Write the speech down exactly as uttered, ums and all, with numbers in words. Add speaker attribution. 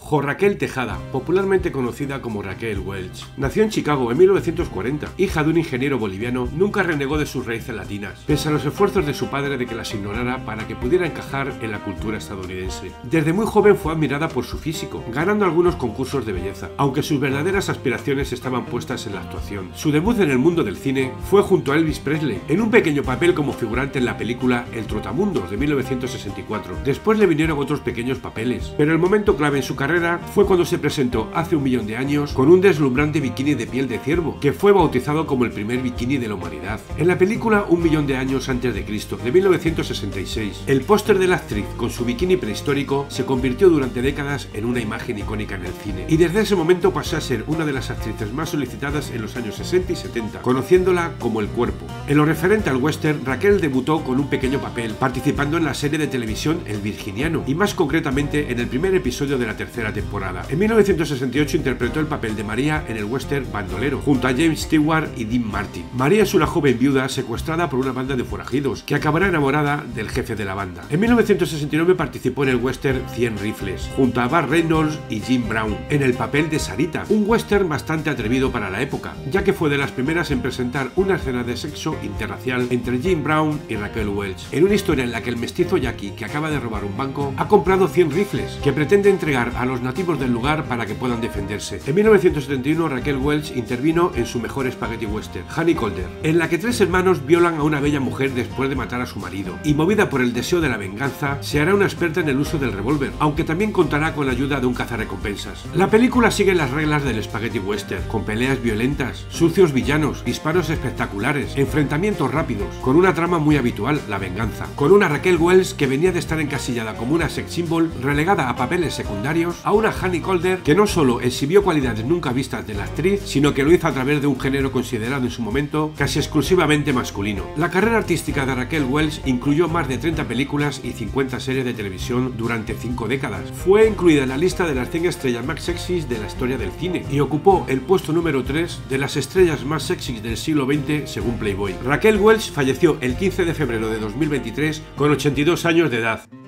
Speaker 1: Jo Raquel Tejada, popularmente conocida como Raquel Welch, nació en Chicago en mil novecientos cuarenta. Hija de un ingeniero boliviano, nunca renegó de sus raíces latinas, pese a los esfuerzos de su padre de que las ignorara para que pudiera encajar en la cultura estadounidense. Desde muy joven fue admirada por su físico, ganando algunos concursos de belleza, aunque sus verdaderas aspiraciones estaban puestas en la actuación. Su debut en el mundo del cine fue junto a Elvis Presley, en un pequeño papel como figurante en la película El Trotamundos de mil novecientos sesenta y cuatro. Después le vinieron otros pequeños papeles, pero el momento clave en su carrera fue cuando se presentó hace un millón de años con un deslumbrante bikini de piel de ciervo, que fue bautizado como el primer bikini de la humanidad. En la película Un millón de años antes de Cristo, de mil novecientos sesenta y seis, el póster de la actriz con su bikini prehistórico se convirtió durante décadas en una imagen icónica en el cine, y desde ese momento pasó a ser una de las actrices más solicitadas en los años sesenta y setenta, conociéndola como El Cuerpo. En lo referente al western, Raquel debutó con un pequeño papel, participando en la serie de televisión El Virginiano, y más concretamente en el primer episodio de la tercera temporada. En mil novecientos sesenta y ocho interpretó el papel de María en el western Bandolero, junto a James Stewart y Dean Martin. María es una joven viuda secuestrada por una banda de forajidos, que acabará enamorada del jefe de la banda. En mil novecientos sesenta y nueve participó en el western Cien Rifles, junto a Burt Reynolds y Jim Brown, en el papel de Sarita, un western bastante atrevido para la época, ya que fue de las primeras en presentar una escena de sexo interracial entre Jim Brown y Raquel Welch, en una historia en la que el mestizo Jackie, que acaba de robar un banco, ha comprado cien rifles, que pretende entregar a los nativos del lugar para que puedan defenderse. En mil novecientos setenta y uno Raquel Welch intervino en su mejor spaghetti western, Honey Calder, en la que tres hermanos violan a una bella mujer después de matar a su marido, y movida por el deseo de la venganza, se hará una experta en el uso del revólver, aunque también contará con la ayuda de un cazarrecompensas. La película sigue las reglas del spaghetti western, con peleas violentas, sucios villanos, disparos espectaculares, enfrentamientos rápidos, con una trama muy habitual, la venganza, con una Raquel Welch que venía de estar encasillada como una sex symbol, relegada a papeles secundarios, a una Honey Calder que no solo exhibió cualidades nunca vistas de la actriz, sino que lo hizo a través de un género considerado en su momento casi exclusivamente masculino. La carrera artística de Raquel Welch incluyó más de treinta películas y cincuenta series de televisión durante cinco décadas. Fue incluida en la lista de las cien estrellas más sexys de la historia del cine y ocupó el puesto número tres de las estrellas más sexys del siglo veinte según Playboy. Raquel Welch falleció el quince de febrero de dos mil veintitrés con ochenta y dos años de edad.